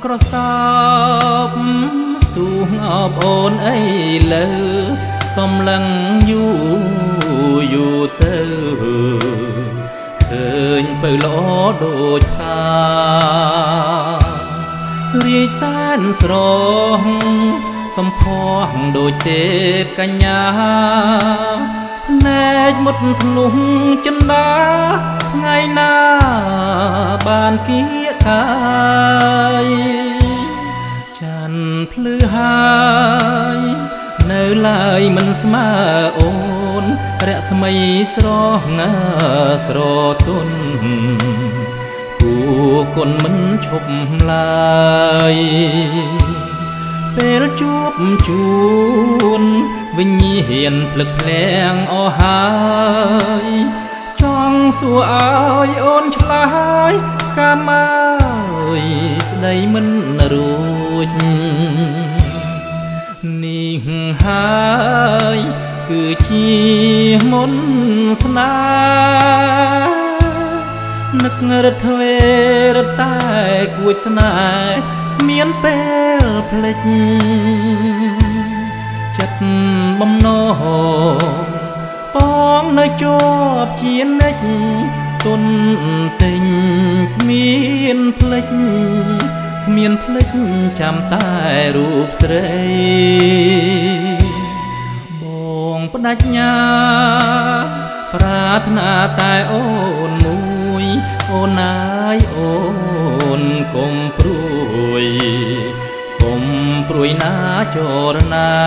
ក្រសោបស្ទូងអបអូនអីលើសំឡឹងយូយូទៅឃើញបើល្អដូចផារាយសានស្រស់សំផស្សដូចទេពកញ្ញាភ្នែកមុតធ្លុះចិន្តាថ្ងៃណាបានគៀកកាយច័ន្ទភ្លឺហើយនៅឡើយមិនស្មើអូនរស្មីស្រស់ងាស្រទន់គួគុណមិនឈប់ឡើយពេលជួបជួនវិញ្ញាណភ្លឹកភ្លាំងអស់ហើយចង់សួរឲ្យអូនឆ្លើយកាមើយស្ដីមិនរួចនេះហើយគឺជាមន្តស្នេហ៍នឹករត់ទ្វេរត់តែគួចស្នេហ៍គ្មានពេលភ្លេចចិត្តបំណងបងនៅជាប់ជានិច្ចទុនទិញគ្មានភ្លេចគ្មានភ្លេចចាំតែរូបស្រីបងបដិញ្ញាប្រាថ្នាតែអូនមួយអូនណាយអូនកុំព្រួយកុំព្រួយណាចរណៃ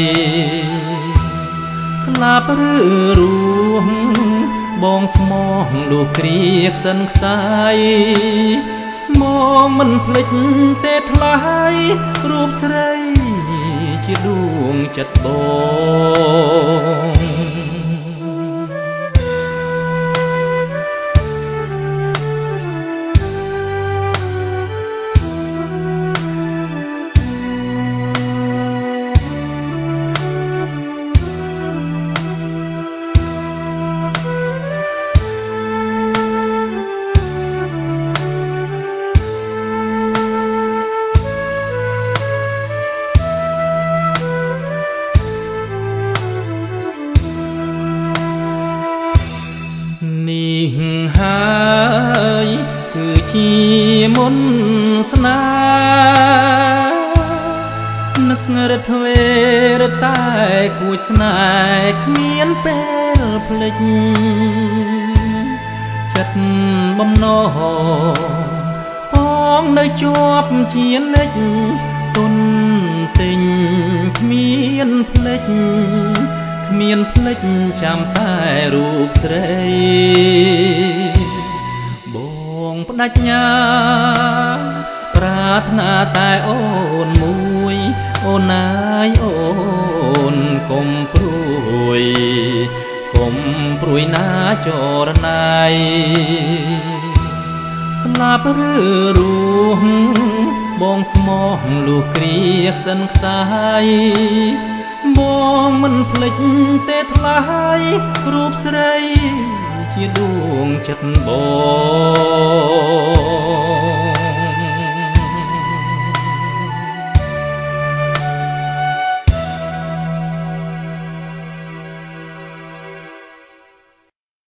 ស្លាប់ឬរស់បងស្មោះលុះគ្រាខ្សិនខ្សាយមកមិនភ្លេចទេថ្លៃរូបស្រីជាដួងចិត្តបងនេះហើយគឺជាមន្តស្នេហ៍នឹករត់ទ្វេរត់តែគួចស្នេហ៍គ្មានពេលភ្លេចចិត្តបំណងបងនៅជាប់ជានិច្ចទុនទិញគ្មានភ្លេចគ្មានភ្លេចចាំតែរូបស្រីបងបដិញ្ញាប្រាថ្នាតែអូនមួយអូនណាយអូនកុំព្រួយកុំព្រួយណាចរណៃស្លាប់ឬរស់បងស្មោះលុះគ្រាខ្សិនខ្សាយបងមិនភ្លេចទេថ្លៃរូបស្រីជាដួងចិត្តបង